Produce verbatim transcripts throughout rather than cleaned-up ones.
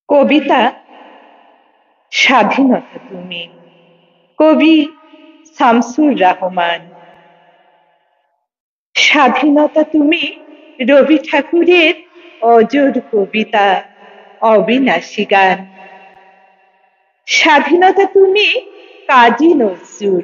কবিতা স্বাধীনতা তুমি। কবি শামসুর রাহমান। স্বাধীনতা তুমি রবি ঠাকুরের অজর কবিতা, অবিনাশী গান। স্বাধীনতা তুমি কাজী নজরুল।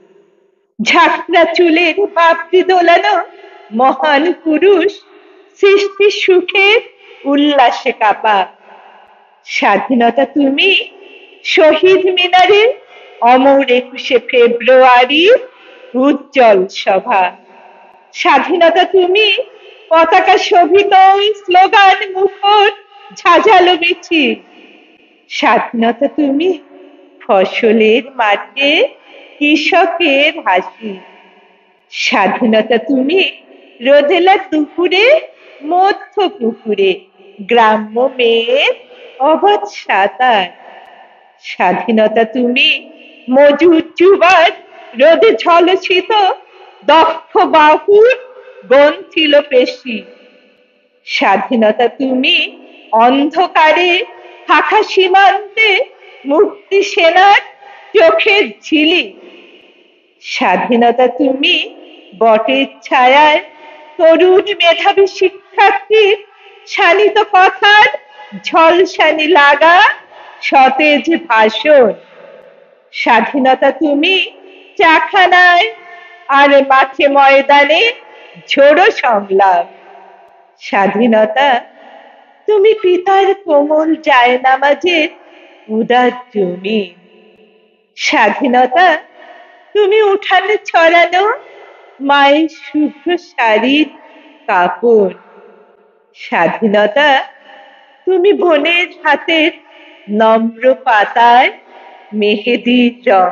ঝাঁকড়া চুলের বাপটি দোলানো মহান পুরুষ, সৃষ্টি সুখের উল্লাসে কাপা। স্বাধীনতা তুমি শহীদ মিনারে অমর একুশে ফেব্রুয়ারি উজ্জ্বল সভা। স্বাধীনতা তুমি পতাকা শোভিত স্লোগান মুখর ঝাঁঝালো মিছিল। স্বাধীনতা তুমি ফসলের মাঠে কৃষকের হাসি। স্বাধীনতা তুমি রোদেলা দুপুরে মধ্য পুকুরে গ্রাম্য মেয়ের অবাধ সাঁতার। স্বাধীনতা তুমি মজুর যুবার রোদে ঝলসিত দক্ষ বাহুর গন্থিল পেশি। স্বাধীনতা তুমি অন্ধকারে ফাঁকা সীমান্তে মুক্তি সেনার চোখের ঝিলি। স্বাধীনতা তুমি বটের ছায়ায় তরুণ মেধাবী শিক্ষার্থীর শানিত কথার ঝলসানি লাগা সতেজ ভাষণ। স্বাধীনতা তুমি চাখানায় আর মাঠে ময়দানে ঝোড়ো সংলাপ। স্বাধীনতা তুমি পিতার কোমল জায়নামাজের উদার জমিন। স্বাধীনতা তুমি উঠানে ছড়ানো মায়ের শুভ্র শাড়ির কাপড়। স্বাধীনতা তুমি বোনের হাতের নম্র পাতায় মেহেদির রং।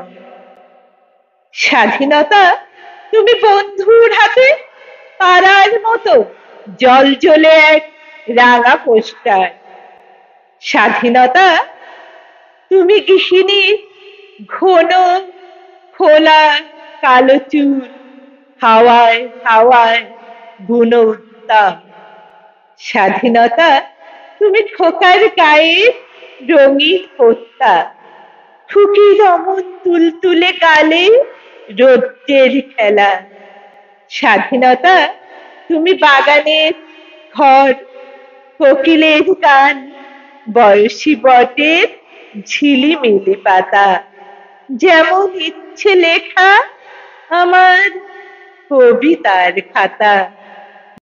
স্বাধীনতা তুমি বন্ধুর হাতে তারার মতো জল জ্বলে এক রাঙা পোস্টার। স্বাধীনতা তুমি গৃহিণীর ঘন খোলা কালো চুল হাওয়ায় হাওয়ায় বুনো উত্তাম। স্বাধীনতা তুমি খোকার গায়ে রঙিন হত্যা, খুকির অমন তুলতুলে গালে রৌদ্রের খেলা। স্বাধীনতা তুমি বাগানের ঘর, কোকিলের গান, বয়সী বটের ঝিলিমিলি পাতা। যেমন ইচ্ছে লেখা আমার কবিতার খাতা।